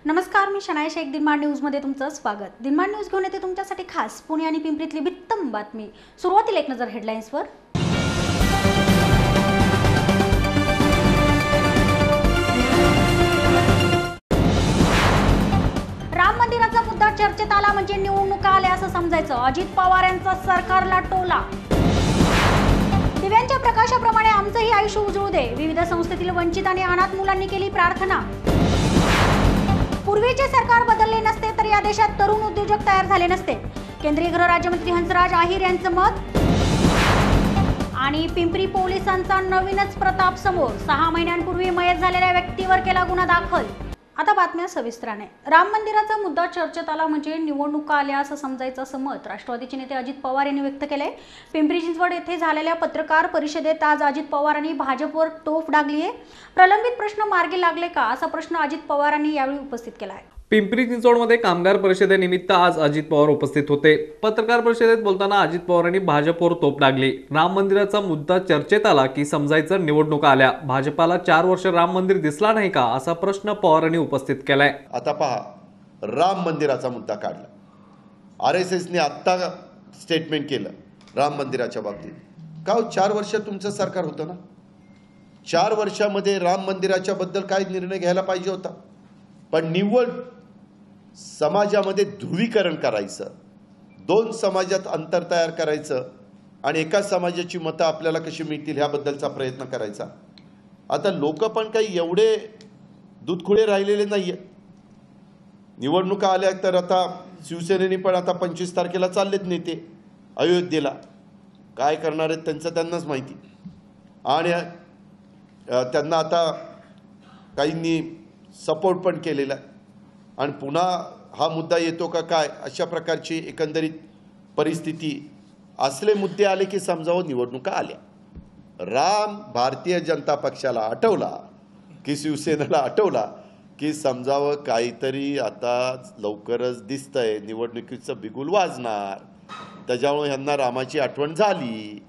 नमस्कार, मी शनाया शेख. दिनमान न्यूजमध्ये तुमचं स्वागत. दिनमान न्यूज घेऊन येते तुमच्यासाठी खास पुणे आणि पिंपरीतली बित्तम बातमी. सुरुवातीला एक नजर हेडलाईन्सवर. राम मंदिराचा मुद्दा चर्चेत आला म्हणजे निवडणुका आल्या असं समजायचं. अजित पवार यांचा सरकारला टोला. दिव्यांच्या प्रकाशाप्रमाणे आमचंही आयुष्य उजळू दे. विविध संस्थेतील वंचित आणि अनाथ मुलांनी केली प्रार्थना. पूर्वीचे सरकार बदलले नसते तर या देशात तरुण उद्योजक तयार झाले नसते. केंद्रीय गृह राज्यमंत्री हंसराज अहिर यांचं मत. आणि पिंपरी पोलिसांचा नवीनच प्रताप समोर. 6 महिन्यांपूर्वी मयत झालेल्या व्यक्तीवर केला गुन्हा दाखल. आता बातम्या सविस्तराने. राम मंदिराचा मुद्दा चर्चेत आला म्हणजे निवडणुका आल्या असं समजायचं असं मत राष्ट्रवादीचे नेते अजित पवार यांनी व्यक्त केलंय. पिंपरी चिंचवड येथे झालेल्या पत्रकार परिषदेत आज अजित पवारांनी भाजपवर तोफ डागली आहे. प्रलंबित प्रश्न मार्गी लागले का असा प्रश्न अजित पवारांनी यावेळी उपस्थित केला आहे. पिंपरी चिंचवडमध्ये कामगार परिषदेनिमित्त आज अजित पवार उपस्थित होते. पत्रकार परिषदेत बोलताना अजित पवारांनी भाजपवर तोप डागली. राम मंदिराचा मुद्दा चर्चेत आला की समजायचं निवडणुका आल्या. भाजपाला 4 वर्ष राम मंदिर दिसला नाही का असा प्रश्न पवारांनी उपस्थित केलाय. आता पहा, राम मंदिराचा मुद्दा काढला. RSSने आत्ता स्टेटमेंट केलं राम मंदिराच्या बाबतीत. का 4 वर्ष तुमचं सरकार होतं ना? 4 वर्षामध्ये राम मंदिराच्या बद्दल काय निर्णय घ्यायला पाहिजे होता. पण निव्वळ समाजामध्ये ध्रुवीकरण करायचं, 2 समाजात अंतर तयार करायचं आणि एका समाजाची मतं आपल्याला कशी मिळतील ह्याबद्दलचा प्रयत्न करायचा. आता लोक पण काही एवढे दूधखुळे राहिलेले नाही आहेत. निवडणुका आल्या तर आता शिवसेनेने पण आता 25 तारखेला चाललेत नेते अयोध्येला. काय करणार आहेत त्यांचं त्यांनाच माहिती. आणि त्यांना आता काहींनी सपोर्ट पण केलेला आहे. आणि पुन्हा हा मुद्दा येतो का काय अशा प्रकारची एकंदरीत परिस्थिती. असले मुद्दे आले की समजावं निवडणुका आल्या. राम भारतीय जनता पक्षाला आठवला की शिवसेनेला आठवला की समजावं काहीतरी आता लवकरच दिसतंय, निवडणुकीचं बिगुल वाजणार. त्याच्यामुळे ह्यांना रामाची आठवण झाली.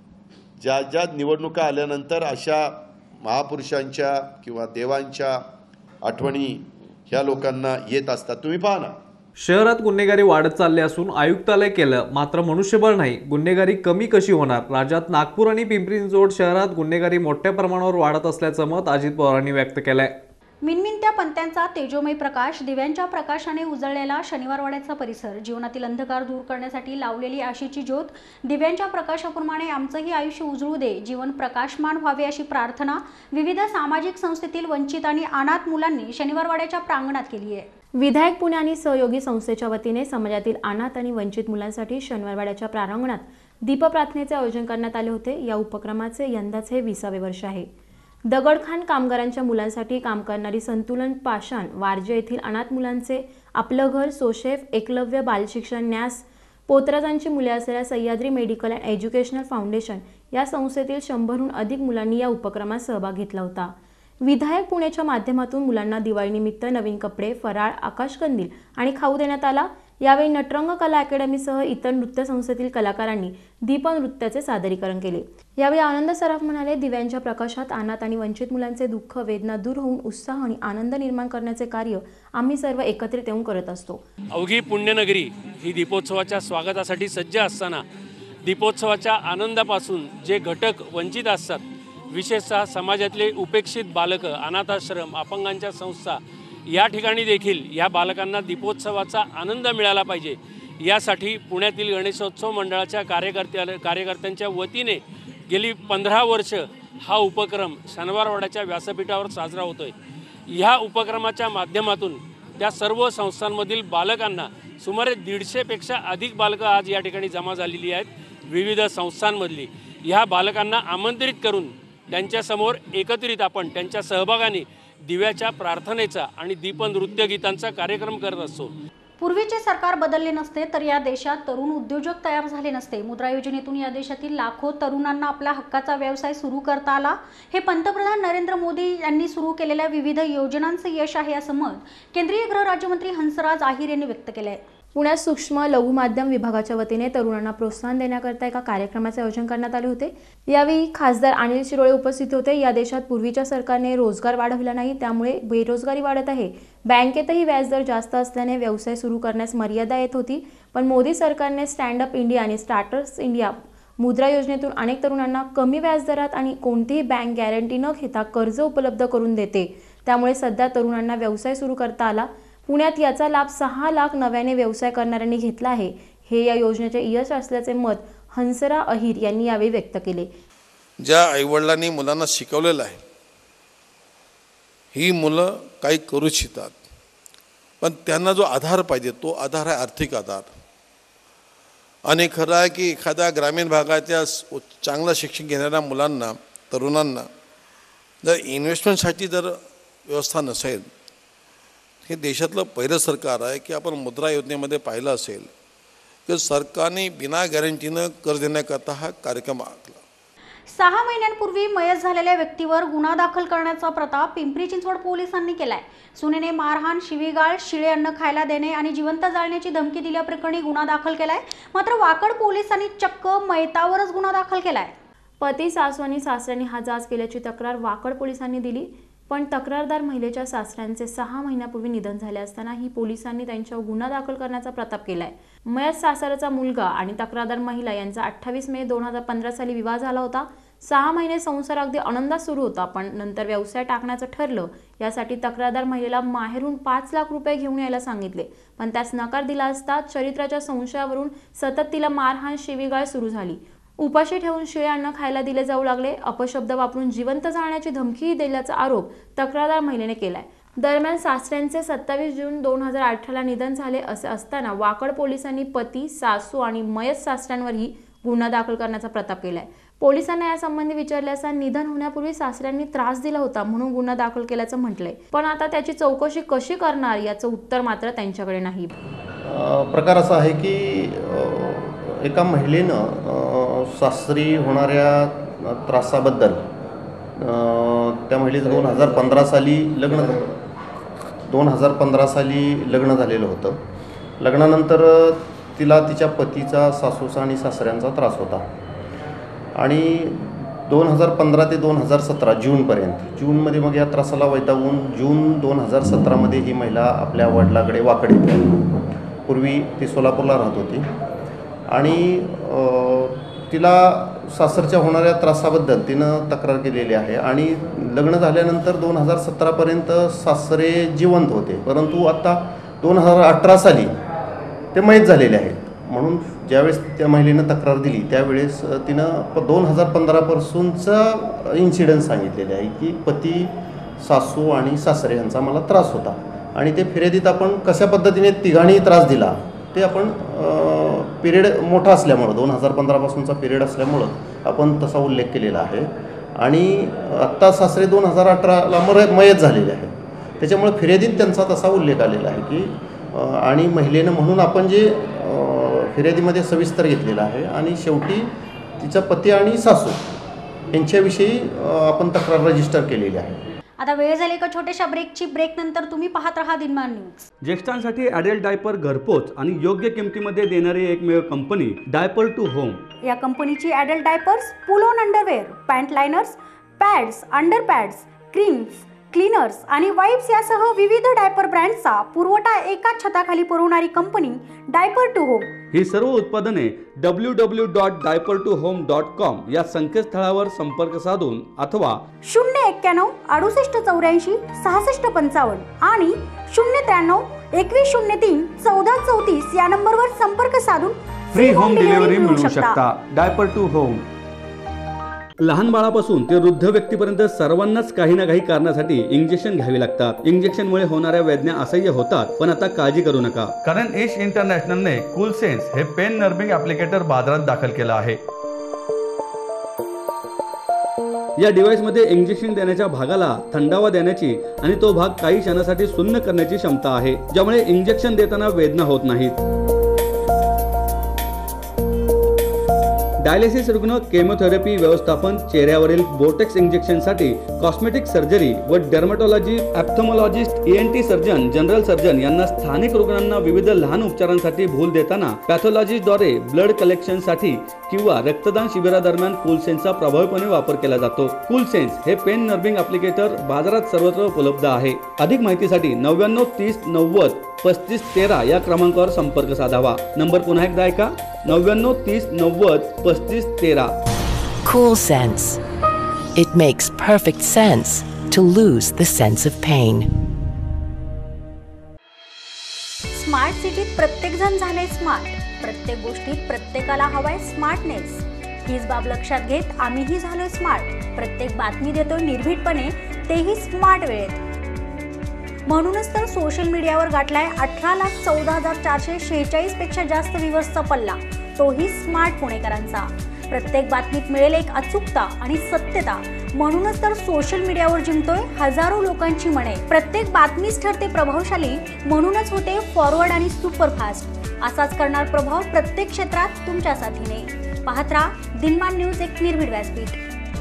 ज्या ज्या निवडणुका आल्यानंतर अशा महापुरुषांच्या किंवा देवांच्या आठवणी ह्या लोकांना येत असतात. तुम्ही पहा ना, शहरात गुन्हेगारी वाढत चालली असून आयुक्तालय केलं मात्र मनुष्यबळ नाही. गुन्हेगारी कमी कशी होणार? राज्यात नागपूर आणि पिंपरी चिंचवड शहरात गुन्हेगारी मोठ्या प्रमाणावर वाढत असल्याचं मत अजित पवारांनी व्यक्त केलंय. मिनमिनत्या पंत्यांचा तेजोमय प्रकाश, दिव्यांच्या प्रकाशाने उजळलेला शनिवारवाड्याचा परिसर, जीवनातील अंधकार दूर करण्यासाठी लावलेली आशेची ज्योत. दिव्यांच्या प्रकाशाप्रमाणे आमचंही आयुष्य उजळू दे. जीवन प्रकाशमान व्हावे अशी प्रार्थना विविध सामाजिक संस्थेतील वंचित आणि अनाथ मुलांनी शनिवारवाड्याच्या प्रांगणात केली आहे. विधायक पुणे आणि सहयोगी संस्थेच्या वतीने समाजातील अनाथ आणि वंचित मुलांसाठी शनिवारवाड्याच्या प्रांगणात दीपप्रार्थनेचे आयोजन करण्यात आले होते. या उपक्रमाचे यंदाचे 20वे वर्ष आहे. दगडखाण कामगारांच्या मुलांसाठी काम करणारी संतुलन पाषाण वारजे येथील अनाथ मुलांचे आपलं घर, सोशेफ, एकलव्य बालशिक्षण न्यास, पोतराजांची मुले असलेल्या Sahyadri medical and educational foundation या संस्थेतील 100हून अधिक मुलांनी या उपक्रमात सहभाग घेतला होता. विधायक पुणेच्या माध्यमातून मुलांना दिवाळीनिमित्त नवीन कपडे, फराळ, आकाशकंदील आणि खाऊ देण्यात आला. यावेळी नटरंग कला अकॅडमीसह इतर नृत्य संस्थेतील कलाकारांनी दीपनृत्याचे सादरीकरण केले. यावेळी आनंद सराफ म्हणाले, दिव्यांच्या प्रकाशात अनाथ आणि वंचित मुलांचे दुःख, वेदना दूर होऊन उत्साह आणि आनंद निर्माण करण्याचे कार्य आम्ही सर्व एकत्रित येऊन करत असतो. अवघी पुण्यनगरी ही दीपोत्सवाच्या स्वागतासाठी सज्ज असताना दीपोत्सवाच्या आनंदापासून जे घटक वंचित असतात, विशेषतः समाजातले उपेक्षित बालकं, अनाथाश्रम, अपंगांच्या संस्था या ठिकाणी देखील या बालकांना दीपोत्सवाचा आनंद मिळाला पाहिजे यासाठी पुण्यातील गणेशोत्सव मंडळाच्या कार्यकर्त्यांच्या वतीने गेली 15 वर्ष हा उपक्रम शनिवारवाड्याच्या व्यासपीठावर साजरा होतोय. ह्या उपक्रमाच्या माध्यमातून त्या सर्व संस्थांमधील बालकांना सुमारे 150पेक्षा अधिक बालकं आज या ठिकाणी जमा झालेली आहेत. विविध संस्थांमधली ह्या बालकांना आमंत्रित करून त्यांच्यासमोर एकत्रित आपण त्यांच्या सहभागाने दिव्याच्या प्रार्थनेचा आणि दीपनृत्य गीतांचा कार्यक्रम करत असतो. पूर्वीचे सरकार बदलले नसते तर या देशात तरुण उद्योजक तयार झाले नसते. मुद्रा योजनेतून या देशातील लाखो तरुणांना आपला हक्काचा व्यवसाय सुरू करता आला. हे पंतप्रधान नरेंद्र मोदी यांनी सुरू केलेल्या विविध योजनांचे यश आहे असं मत केंद्रीय गृह राज्यमंत्री हंसराज अहिर यांनी व्यक्त केले आहे. पुण्यात सूक्ष्म लघु माध्यम विभागाच्या वतीने तरुणांना प्रोत्साहन देण्याकरता एका कार्यक्रमाचे आयोजन करण्यात आले होते। यावेळी खासदार अनिल शिरोळे उपस्थित होते। या देशात पूर्वीच्या सरकारने रोजगार वाढविला नाही, त्यामुळे बेरोजगारी वाढत आहे। बँकेतही व्याजदर जास्त असल्याने व्यवसाय सुरू करण्यास मर्यादा येत होती, पण मोदी सरकारने स्टँड अप इंडिया आणि स्टार्टअप इंडिया मुद्रा योजनेतून अनेक तरुणांना कमी व्याजदरात आणि कोणतीही बँक गॅरंटी न घेता कर्ज उपलब्ध करून देते। त्यामुळे सध्या तरुणांना व्यवसाय सुरू करता आला। पुण्यात याचा लाभ 6 लाख नव्याने व्यवसाय करणाऱ्यांनी घेतला आहे। हे या योजनेचे यश असल्याचे मत हंसरा अहिर यांनी यावेळी व्यक्त केले। ज्या आईवडिलांनी मुलांना शिकवलेलं आहे, ही मुलं काही करू इच्छितात, पण त्यांना जो आधार पाहिजे तो आधार आहे आर्थिक आधार। आणि खरं आहे की एखाद्या ग्रामीण भागाच्या चांगलं शिक्षण घेणाऱ्या मुलांना, तरुणांना जर इन्व्हेस्टमेंटसाठी जर व्यवस्था नसेल, हे देशातलं पहिलं सरकार आहे की आपण मुद्रा योजनेमध्ये पाहिलं असेल की सरकारने बिना गॅरंटीनं कर्ज देण्याकरता हा कार्यक्रम आखला। 6 महिन्यांपूर्वी मयत झालेल्या व्यक्तीवर गुन्हा दाखल करण्याचा प्रताप पिंपरी चिंचवड पोलिसांनी केलाय। सुनेने मारहाण, शिवीगाळ, शिळे अन्न खायला देणे आणि जिवंत जाळण्याची धमकी दिल्याप्रकरणी गुन्हा दाखल केलाय। मात्र वाकड पोलिसांनी चक्क मयतावरच गुन्हा दाखल केलाय। पती, सासू आणि सासऱ्यांनी हा जाच केल्याची तक्रार वाकड पोलिसांनी दिली, पण तक्रारदार महिलेच्या सासऱ्यांचे 6 महिन्यापूर्वी निधन झाले असतानाही पोलिसांनी त्यांच्यावर गुन्हा दाखल करण्याचा प्रताप केलाय। मयत सासऱ्याचा मुलगा आणि तक्रारदार महिला यांचा 28 मे 2015 साली विवाह झाला होता। 6 महिने संसार अगदी आनंदात सुरू होता, पण नंतर व्यवसाय टाकण्याचं ठरलं। यासाठी तक्रारदार महिलेला माहेरून 5 लाख रुपये घेऊन यायला सांगितले, पण त्यास नकार दिला असता चरित्राच्या संशयावरून सतत तिला मारहाण, शिवीगाळ सुरू झाली। उपाशी ठेवून शिळे अन्न खायला दिले जाऊ लागले। अपशब्द वापरून जिवंत जाळण्याची धमकीही दिल्याचा आरोप तक्रारदार महिलेने केलाय। दरम्यान सासऱ्यांचे 27 जून 2018ला निधन झाले असे असताना वाकड पोलिसांनी पती, सासू आणि मयत सासऱ्यांवरही गुन्हा दाखल करण्याचा प्रताप केलाय। पोलिसांना यासंबंधी विचारले असता निधन होण्यापूर्वी सासऱ्यांनी त्रास दिला होता म्हणून गुन्हा दाखल केल्याचं म्हटलंय, पण आता त्याची चौकशी कशी करणार याचं उत्तर मात्र त्यांच्याकडे नाही। प्रकार असा आहे की एका महिलेनं सासरी होणाऱ्या त्रासाबद्दल त्या महिलेचं 2015 साली लग्न झालेलं होतं। लग्नानंतर तिला तिच्या पतीचा, सासूचा आणि सासऱ्यांचा त्रास होता आणि 2015 ते 2017 जूनमध्ये मग या त्रासाला वैतागून जून 2017मध्ये ही महिला आपल्या वडिलाकडे वाकड येते। पूर्वी ती सोलापूरला राहत होती आणि तिला सासरच्या होणाऱ्या त्रासाबद्दल तिनं तक्रार केलेली आहे आणि लग्न झाल्यानंतर 2017पर्यंत सासरे जिवंत होते, परंतु आता 2018 साली ते मयत झालेले आहेत। म्हणून ज्यावेळेस त्या महिलेनं तक्रार दिली त्यावेळेस तिनं 2015 पासूनचा इन्सिडन्स सांगितलेले आहे की पती, सासू आणि सासरे यांचा मला त्रास होता आणि ते फिर्यादीत आपण कशा पद्धतीने तिघांनी त्रास दिला ते आपण पिरियड मोठा असल्यामुळं 2015 पासूनचा पिरियड असल्यामुळं आपण तसा उल्लेख केलेला आहे आणि आत्ता सासरे 2018ला मयत झालेले आहेत, त्याच्यामुळे फिर्यादीत त्यांचा तसा उल्लेख आलेला आहे की आणि महिलेनं म्हणून आपण जे फिर्यादीमध्ये सविस्तर घेतलेलं आहे आणि शेवटी तिचा पती आणि सासू यांच्याविषयी आपण तक्रार रजिस्टर केलेली आहे। आता वेळ झाली का छोट्याशा ब्रेकची। ब्रेक नंतर तुम्ही पाहत रहा दिनमान न्यूज। ज्येष्ठांसाठी ॲडल्ट डायपर घरपोच आणि योग्य किमतीमध्ये देणारी एकमेव कंपनी डायपर टू होम। या कंपनीची adult diapers, pull on underwear, pant liners, pads, under pads, creams, cleaners आणि वाइप्स यासह विविध डायपर ब्रँड्सचा पुरवठा एकाच छताखाली पुरवणारी कंपनी डायपर टू होम। ही सर्व उत्पादने www.diaper2home.com या संकेतस्थळावर संपर्क साधून अथवा 091 68 84 66 55 आणि 093 21 03 14 34 या नंबरवर संपर्क साधून फ्री होम डिलिव्हरी मिळू शकता। Diaper to home. लहान बाळापासून ते वृद्ध व्यक्तीपर्यंत सर्वांनाच काही ना काही कारणासाठी इंजेक्शन घ्यावी लागतात। इंजेक्शनमुळे होणाऱ्या वेदना असह्य होतात, पण आता काळजी करू नका, कारण एश इंटरनॅशनलने कूल सेन्स हे पेन नर्विंग ॲप्लिकेटर बाजारात दाखल केलं आहे। या डिव्हाइसमध्ये इंजेक्शन देण्याच्या भागाला थंडावा देण्याची आणि तो भाग काही क्षणासाठी सुन्न करण्याची क्षमता आहे, ज्यामुळे इंजेक्शन देताना वेदना होत नाहीत। डायलिसिस रुग्ण, केमोथेरपी व्यवस्थापन, चेहऱ्यावरील बोर्टेक्स इंजेक्शनसाठी कॉस्मेटिक सर्जरी व dermatology, ophthalmologist, ENT surgeon, general surgeon यांना स्थानिक रुग्णांना विविध लहान उपचारांसाठी भूल देताना पॅथॉलॉजीद्वारे ब्लड कलेक्शनसाठी किंवा रक्तदान शिबिरादरम्यान कूलसेन्सचा प्रभावीपणे वापर केला जातो. कूलसेन्स हे पेन नर्व्हिंग ॲप्लिकेटर बाजारात सर्वत्र उपलब्ध आहे. अधिक माहितीसाठी 99 30 90 35 13 या क्रमांकावर संपर्क साधावा. नंबर पुन्हा एकदा ऐका, 99 30 90 35 13. CoolSense. It makes perfect sense to lose the sense of pain. Smart सिटीत प्रत्येकजण झाले स्मार्ट. प्रत्येक गोष्टीत प्रत्येकाला हवाय स्मार्टनेस. हीच बाब लक्षात घेत आम्हीही झालोय स्मार्ट. प्रत्येक बातमी देतोय निर्भीडपणे, तेही स्मार्ट वेळेत. म्हणूनच तर सोशल मीडियावर गाठलाय 18,14,446 पेक्षा जास्त व्ह्यूअर्सचा पल्ला, तोही स्मार्ट पुणेकरांचा. प्रत्येक बातमीत मिळेल एक अचूकता आणि सत्यता. म्हणूनच तर सोशल मीडियावर जिंकतोय हजारो लोकांची मने. प्रत्येक बातमीच ठरते प्रभावशाली, म्हणूनच होते फॉरवर्ड आणि सुपरफास्ट. असाच करणार प्रभाव प्रत्येक क्षेत्रात तुमच्या साथीने. पाहत राहा दिनमान न्यूज, एक निर्भीड व्यासपीठ.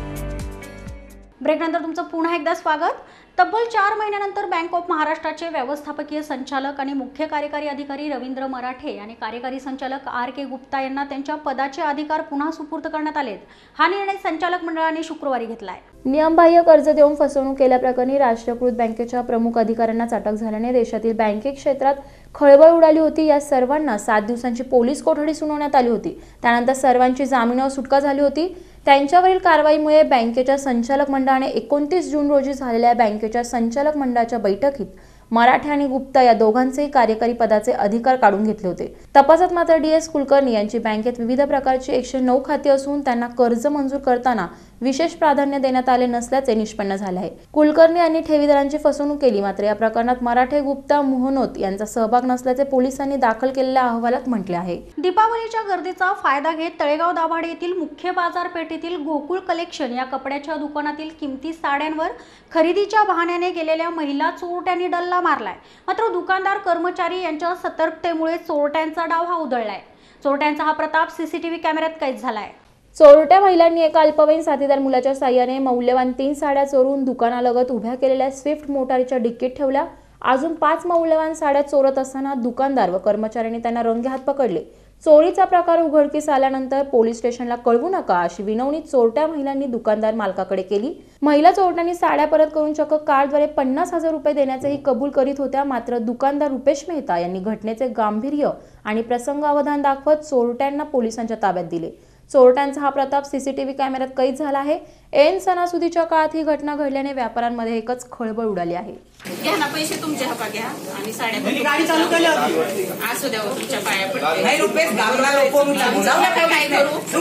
ब्रेकनंतर तुमचं पुन्हा एकदा स्वागत. तब्बल 4 महिन्यानंतर बँक ऑफ महाराष्ट्राचे व्यवस्थापकीय संचालक आणि मुख्य कार्यकारी अधिकारी रवींद्र मराठे आणि कार्यकारी संचालक RK गुप्ता यांना त्यांच्या पदाचे अधिकार पुन्हा सुपूर्द करण्यात आलेत. हा निर्णय संचालक मंडळाने शुक्रवारी घेतलाय. नियमबाह्य कर्ज देऊन फसवणूक केल्याप्रकरणी राष्ट्रीयकृत बँकेच्या प्रमुख अधिकाऱ्यांना अटक झाल्याने देशातील बँकिंग क्षेत्रात खळबळ उडाली होती. या सर्वांना 7 दिवसांची पोलीस कोठडी सुनावण्यात आली होती. त्यानंतर सर्वांची जामिनावर सुटका झाली होती. त्यांच्यावरील कारवाईमुळे बँकेच्या संचालक मंडळाने 29 जून रोजी झालेल्या बँकेच्या संचालक मंडळाच्या बैठकीत मराठे आणि गुप्ता या दोघांचेही कार्यकारी पदाचे अधिकार काढून घेतले होते. तपासात मात्र DS कुलकर्णी यांची बँकेत विविध प्रकारची 109 खाती असून त्यांना कर्ज मंजूर करताना विशेष प्राधान्य देण्यात आले नसल्याचे निष्पन्न झाले आहे. कुलकर्णी यांनी ठेवीदारांची फसवणूक केली, मात्र या प्रकरणात मराठे, गुप्ता, मोहनोत यांचा सहभाग नसल्याचे पोलिसांनी दाखल केलेल्या अहवालात म्हटले आहे. दीपावलीच्या गर्दीचा फायदा घेत तळेगाव दाभाडे येथील मुख्य बाजारपेठेतील गोकुळ कलेक्शन या कपड्याच्या दुकानातील किमती साड्यांवर खरेदीच्या बहाण्याने गेलेल्या महिला चोरट्यांनी डल्ला मारलाय. मात्र दुकानदार, कर्मचारी यांच्या सतर्कतेमुळे चोरट्यांचा डाव हा उधळलाय. चोरट्यांचा हा प्रताप CCTV कॅमेऱ्यात कैद झालाय. चोरट्या महिलांनी एका अल्पवयीन साथीदार मुलाच्या साह्याने मौल्यवान 3 साड्या चोरून दुकानालगत उभ्या केलेल्या स्विफ्ट मोटारीच्या डिक्कीत ठेवल्या. अजून 5 मौल्यवान साड्या चोरत असताना दुकानदार व कर्मचाऱ्यांनी त्यांना रंगेहात पकडले. चोरीचा प्रकार उघडकीस आल्यानंतर पोलीस स्टेशनला कळवू नका अशी विनवणी चोरट्या महिलांनी दुकानदार मालकाकडे केली. महिला चोरट्यांनी साड्या परत करून चक्क कार्डद्वारे 50,000 रुपये देण्याचेही कबूल करीत होत्या. मात्र दुकानदार रुपेश मेहता यांनी घटनेचे गांभीर्य आणि प्रसंगावधान दाखवत चोरट्यांना पोलिसांच्या ताब्यात दिले. चोरट्यांचा हा प्रताप CCTV कॅमेऱ्यात कैद झाला आहे. ऐन सणासुदीच्या काळात ही घटना घडल्याने व्यापाऱ्यांमध्ये एकच खळबळ उडाली आहे. घ्या ना पैसे तुमचे, हपा घ्या आणि साड्या गाडी चालू केली होती. असू द्या तुमच्या पाया पडते. नाही रुपये गावला लोक जाऊ नका, काय करू.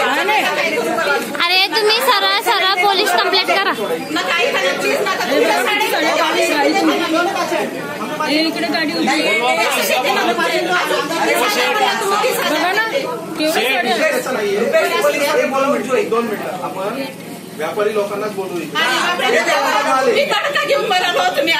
अरे तुम्ही सरळ सरळ पोलीस कंप्लेंट करा ना, काही खाली प्लीज नका. तुमच्या साड्या इकडे गाडी होती. आपण व्यापारी लोकांनाच बोलू. मी तडका घेऊन बरं तुम्ही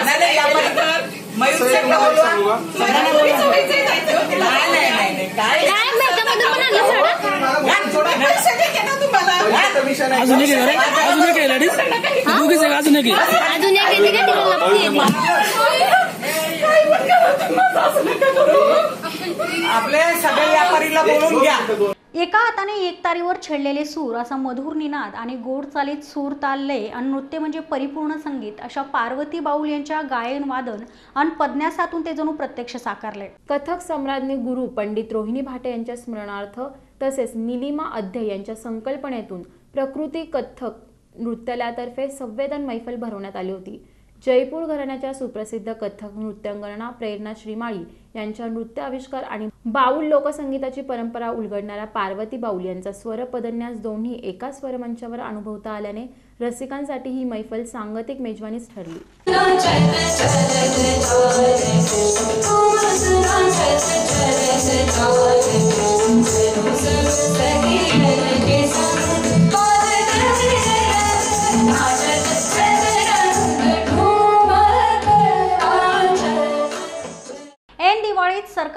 आपल्या सगळ्या व्यापारीला बोलून घ्या. एका हाताने एकतारीवर छेडलेले सूर असा मधुर निनाद आणि गोड चालीत सूर तालले आणि नृत्य म्हणजे परिपूर्ण संगीत अशा पार्वती बाऊल यांच्या गायन वादन आणि पद्न्यासातून ते जणू प्रत्यक्ष साकारले. कथक सम्राज्ञी गुरु पंडित रोहिणी भाटे यांच्या स्मरणार्थ तसेच निलिमा अध्याय यांच्या संकल्पनेतून प्रकृती कथक नृत्यालयातर्फे संवेदन मैफल भरवण्यात आली होती. जयपूर घराण्याच्या सुप्रसिद्ध कथक नृत्यांगना प्रेरणा श्रीमाळी यांच्या नृत्य आविष्कार आणि बाऊल लोकसंगीताची परंपरा उलगडणाऱ्या पार्वती बाऊल यांचा स्वर पदन्यास दोन्ही एका स्वरमंचावर अनुभवता आल्याने रसिकांसाठी ही मैफल सांगतिक मेजवानीच ठरली.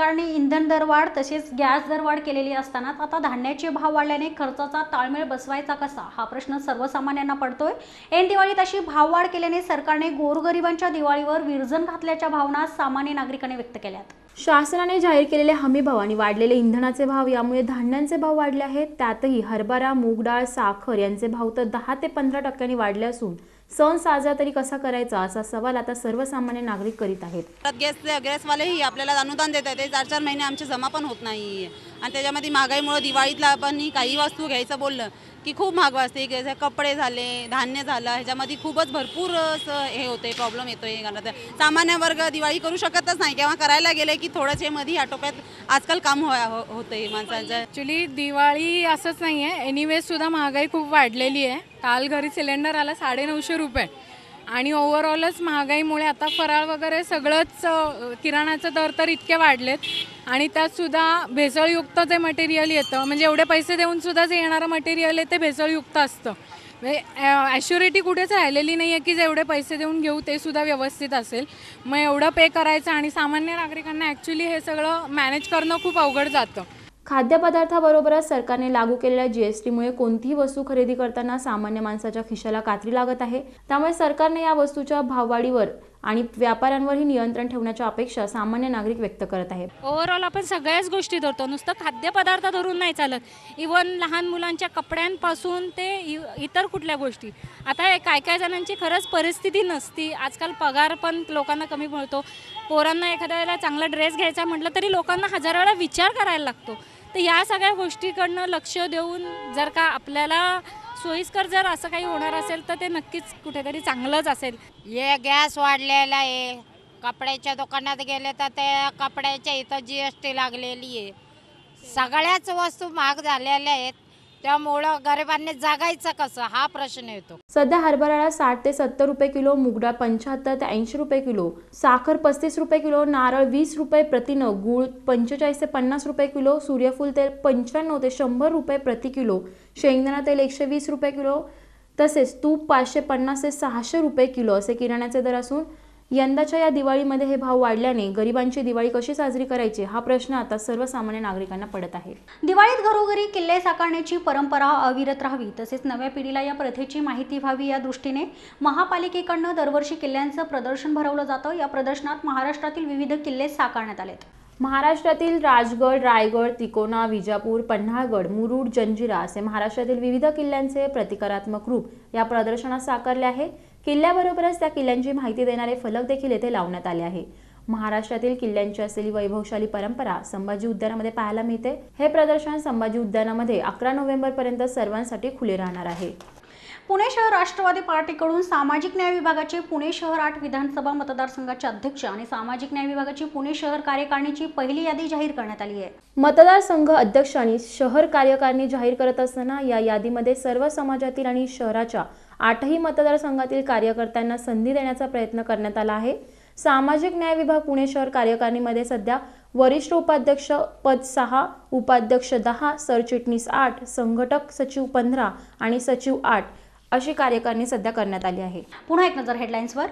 सरकारने इंधन दरवाढ तसेच गॅस दरवाढ केलेली असतानाच आता धान्याचे भाव वाढल्याने खर्चाचा ताळमेळ बसवायचा कसा हा प्रश्न सर्वसामान्यांना पडतोय। ऐन दिवाळीत अशी भाववाढ केल्याने सरकारने गोरगरिबांच्या दिवाळीवर विरजण घातल्याच्या भावना सामान्य नागरिकांनी व्यक्त केल्यात। शासनाने जाहीर केलेले हमीभाव आणि वाढलेले इंधनाचे भाव यामुळे धान्यांचे भाव वाढले आहेत। त्यातही हरभरा, मूग डाळ, साखर यांचे भाव तर 10 ते 15% वाढले असून सण साजरा तरी कसा करायचा असा सवाल आता सर्वसामान्य नागरिक करीत आहेत। गॅसवालेही आपल्याला अनुदान देत आहेत, 4-4 महिने आमचे जमा पण होत नाही आणि त्याच्यामध्ये महागाईमुळे दिवाळीतला आपण काही वस्तू घ्यायचं बोललं की खूप महाग वाजते। कपडे झाले, धान्य झालं, ह्याच्यामध्ये खूपच भरपूर हे होते, प्रॉब्लेम येतोय। सामान्य वर्ग दिवाळी करू शकतच नाही, केव्हा करायला गेले की थोडंच मध्ये आटोक्यात आजकाल काम होतंय माणसांचं। ॲक्च्युली दिवाळी असंच नाही आहे, एनिवेज सुद्धा महागाई खूप वाढलेली आहे। काल घरी सिलेंडर आला 950 रुपये आणि ओव्हरऑलच महागाईमुळे आता फराळ वगैरे सगळंच किराणाचं दर तर इतके वाढलेत आणि त्यातसुद्धा भेसळयुक्त जे मटेरियल येतं, म्हणजे एवढे पैसे देऊन सुद्धा जे येणारं मटेरियल आहे ते भेसळयुक्त असतं। म्हणजे ॲश्युरिटी कुठेच राहिलेली नाही आहे की जे एवढे पैसे देऊन घेऊ ते सुद्धा व्यवस्थित असेल। मग एवढं पे करायचं आणि सामान्य नागरिकांना ॲक्च्युली हे सगळं मॅनेज करणं खूप अवघड जातं। खाद्यपदार्थाबरोबरच सरकारने लागू केलेल्या जीएसटीमुळे कोणतीही वस्तू खरेदी करताना सामान्य माणसाच्या खिशाला कात्री लागत आहे। त्यामुळे सरकारने या वस्तूच्या भाववाढीवर आणि व्यापाऱ्यांवरही नियंत्रण ठेवण्याची अपेक्षा सामान्य नागरिक व्यक्त करत आहेत। ओव्हरऑल आपण सगळ्याच गोष्टी धरतो, नुसतं खाद्यपदार्थ धरून नाही चालत। इव्हन लहान मुलांच्या कपड्यांपासून ते इतर कुठल्या गोष्टी। आता काय जणांची खरंच परिस्थिती नसती, आजकाल पगार पण लोकांना कमी मिळतो। पोरांना एखाद्या वेळेला चांगला ड्रेस घ्यायचा म्हटलं तरी लोकांना 1000 वेळा विचार करायला लागतो। तर या सगळ्या गोष्टीकडनं लक्ष देऊन जर का आपल्याला सोयीस्कर जर असं काही होणार असेल तर ते नक्कीच कुठेतरी चांगलंच असेल। हे गॅस वाढलेला आहे, कपड्याच्या दुकानात गेले तर ते कपड्याच्या इथं जीएसटी लागलेली आहे, सगळ्याच वस्तू महाग झालेल्या आहेत। त्यामुळं गरिबांनी जगायचं कसं हा प्रश्न येतो। सध्या हरभरा 60 ते 70 रुपये किलो, मुगडाळ 75 ते 80 रुपये किलो, साखर 35 रुपये किलो, नारळ 20 रुपये प्रति नग, गूळ 45 ते 50 रुपये किलो, सूर्यफूल तेल 95 ते 100 रुपये प्रति किलो, शेंगदाणा तेल 120 रुपये किलो, तसेच तूप 550 ते 600 रुपये किलो असे किराण्याचे दर असून यंदाच्या या दिवाळीमध्ये हे भाव वाढल्याने गरिबांची दिवाळी कशी साजरी करायची हा प्रश्न आता सर्वसामान्य नागरिकांना पडत आहे। दिवाळीत घरोघरी किल्ले साकारण्याची परंपरा अविरत राहावी तसेच नव्या पिढीला या प्रथेची माहिती व्हावी या दृष्टीने महापालिकेकडून दरवर्षी किल्ल्यांचं प्रदर्शन भरवलं जातं। या प्रदर्शनात महाराष्ट्रातील विविध किल्ले साकारण्यात आलेत। महाराष्ट्रातील राजगड, रायगड, तिकोना, विजापूर, पन्हाळगड, मुरुड, जंजिरा असे महाराष्ट्रातील विविध किल्ल्यांचे प्रतिकारात्मक रूप या प्रदर्शनात साकारले आहे। किल्ल्याबरोबरच त्या किल्ल्यांची माहिती देणारे फलक देखील येथे लावण्यात आले आहे। महाराष्ट्रातील किल्ल्यांची असलेली वैभवशाली परंपरा संभाजी उद्यानामध्ये पाहायला मिळते। हे प्रदर्शन संभाजी उद्यानामध्ये 11 नोव्हेंबर पर्यंत सर्वांसाठी खुले राहणार आहे। पुणे शहर राष्ट्रवादी पार्टीकडून सामाजिक न्याय विभागाचे पुणे शहर 8 विधानसभा मतदारसंघाचे अध्यक्ष आणि सामाजिक न्याय विभागाची पुणे शहर कार्यकारिणीची पहिली यादी जाहीर करण्यात आली आहे। मतदारसंघ अध्यक्ष आणि शहर कार्यकारिणी जाहीर करत असताना या यादीमध्ये सर्व समाजातील आणि शहराच्या 8ही मतदारसंघातील कार्यकर्त्यांना संधी देण्याचा प्रयत्न करण्यात आला आहे। सामाजिक न्याय विभाग पुणे शहर कार्यकारिणीमध्ये सध्या वरिष्ठ उपाध्यक्ष पद 6, उपाध्यक्ष 10, सरचिटणीस 8, संघटक सचिव 15 आणि सचिव 8 अशी कार्यकारिणी सध्या करण्यात आली आहे। पुन्हा एक नजर हेडलाईन्सवर।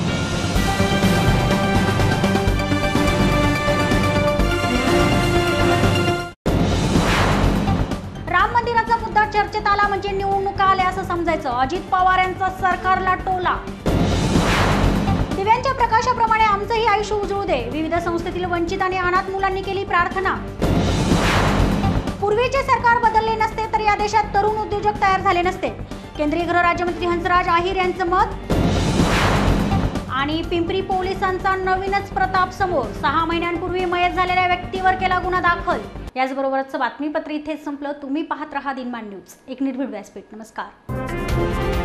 राम मंदिराचा मुद्दा चर्चेत आला म्हणजे निवडणुका आल्या असं समजायचं, अजित पवार यांचा सरकारला टोला। दिव्यांच्या प्रकाशाप्रमाणे आमचंही आयुष्य उजळू दे, विविध संस्थेतील वंचित आणि अनाथ मुलांनी केली प्रार्थना। पूर्वीचे सरकार बदलले नसते तर या देशात तरुण उद्योजक तयार झाले नसते, केंद्रीय गृह राज्यमंत्री हंसराज आहिर यांचं मत। आणि पिंपरी पोलिसांचा नवीनच प्रताप समोर, 6 महिन्यांपूर्वी मयत झालेल्या व्यक्तीवर केला गुन्हा दाखल। याचबरोबरच बातमीपत्र इथेच संपलं। तुम्ही पाहत रहा दिनमान न्यूज, एक निर्भीड व्यासपीठ। नमस्कार।